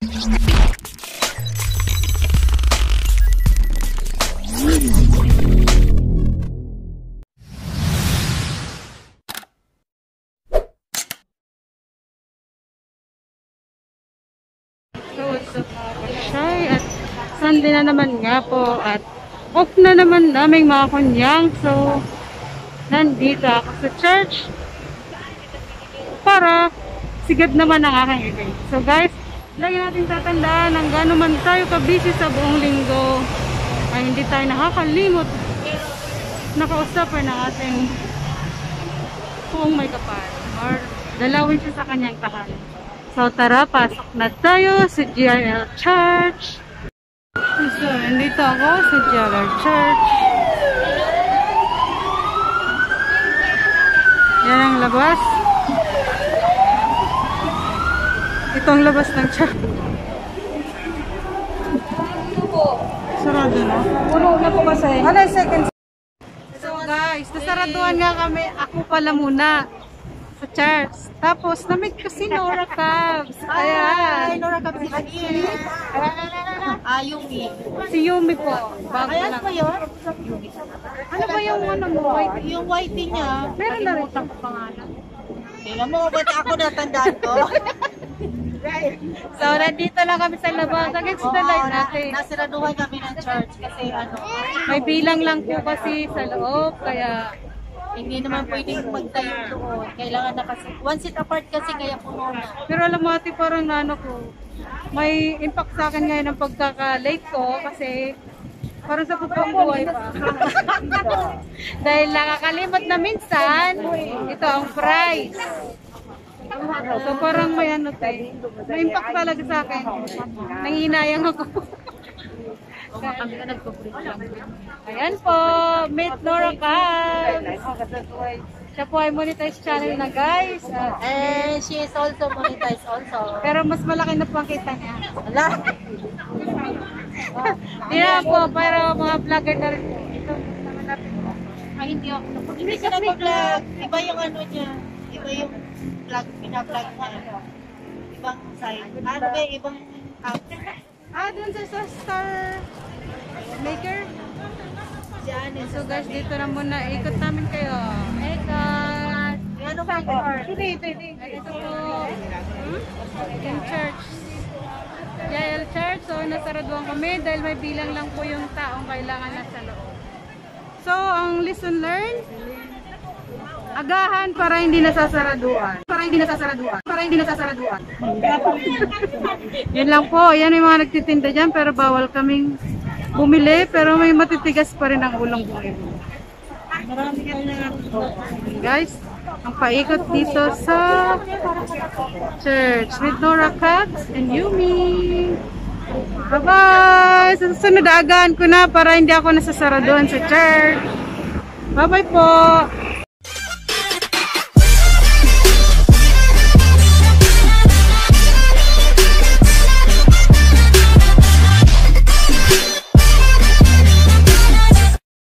At Sunday na naman nga po at off na naman naming mga kunyang. So nandito ako sa church para sigad naman ang aking event. So guys, lagi natin tatandaan ng gano'n man tayo kabisi sa buong linggo ay hindi tayo nakakalimot nakausapin ng ating kung may kapal or dalawin siya sa kanyang tahanan. So tara, pasok na tayo sa GRL Church. So, nandito ako sa GRL Church. Yan ang labas. Ito ang labas ng church. Sarado na. Puno na po kasi. Ano yung second? So guys, nasaraduhan nga kami. Ako pala muna sa church. Tapos, na-meet ko si Nora Cabs. Ayan. Nora Cabs si Yumi. Si Yumi po. Bago Ayan lang. pa yun? Ano ba yung ano mo? Yung whitey niya. Meron na rin ang pangalan. Tingnan mo, ba't ako natandaan ko? So, nandito lang kami sa labas. Against the light natin. Nasiraduhan kami ng church kasi ano. May bilang lang po kasi sa loob. Kaya, Hindi naman pwedeng magtayo doon. Kailangan na kasi. One seat apart kasi kaya puno na. pero alam mo ate, parang ano ko, may impact sa akin ngayon ang pagkaka-late ko kasi parang sa totoong buhay pa. Dahil nakakalimot na minsan, ito ang price. So parang may ano tayo, may impact talaga sa akin. Nanginayang ako. Kami na nagpo-preach lang. Ayan po, meet Nora Cabs. Siya po ay monetize channel na guys. And she is also monetized also. Pero mas malaki na po ang kita niya. Wala. Di na po, pero mga vlogger na rin po. Ito, namanapin po. Ay, hindi ako. Hindi siya nag-vlog. Iba yung ano niya. Iba yung vlog, pina-vlog niya. Ibang side. Ano ba, ibang app. Dun sa Star Maker. So guys, dito na muna. Ikot namin kayo. Ikot. Ano ba yung Ito po. Yung church. JL Church. So, nasaraduhan kami dahil may bilang lang po yung taong kailangan nasa loob. So, ang lesson learned, agahan para hindi nasasaraduan. Yan lang po. Yan yung mga nagtitinda dyan pero bawal kaming bumili pero may matitigas pa rin ang ulong bumili. Guys, ang paikot dito sa church with Nora Cabs and Yumi. Bye-bye! Sa susunod agahan ko na para hindi ako nasasaraduan sa church. Bye-bye po!